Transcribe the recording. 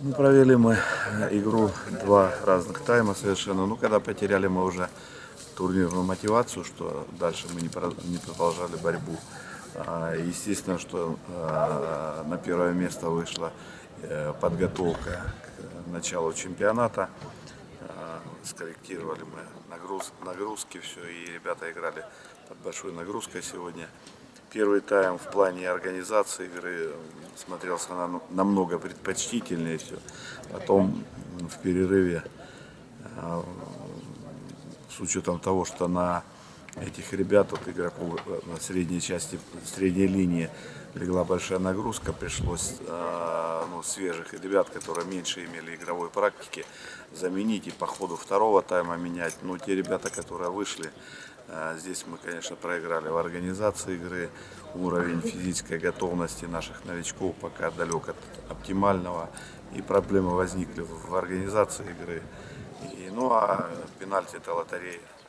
Ну, провели мы игру два разных тайма совершенно. Ну, когда потеряли мы уже турнирную мотивацию, что дальше мы не продолжали борьбу. Естественно, что на первое место вышла подготовка к началу чемпионата. Скорректировали мы нагрузки, все, и ребята играли под большой нагрузкой сегодня. Первый тайм в плане организации игры смотрелся намного предпочтительнее все. Потом в перерыве, с учетом того, что на этих ребят, вот игроков на средней части, средней линии легла большая нагрузка, пришлось свежих ребят, которые меньше имели игровой практики, заменить и по ходу второго тайма менять. Но те ребята, которые вышли, здесь мы, конечно, проиграли в организации игры. Уровень физической готовности наших новичков пока далек от оптимального, и проблемы возникли в организации игры. Ну а пенальти — это лотерея.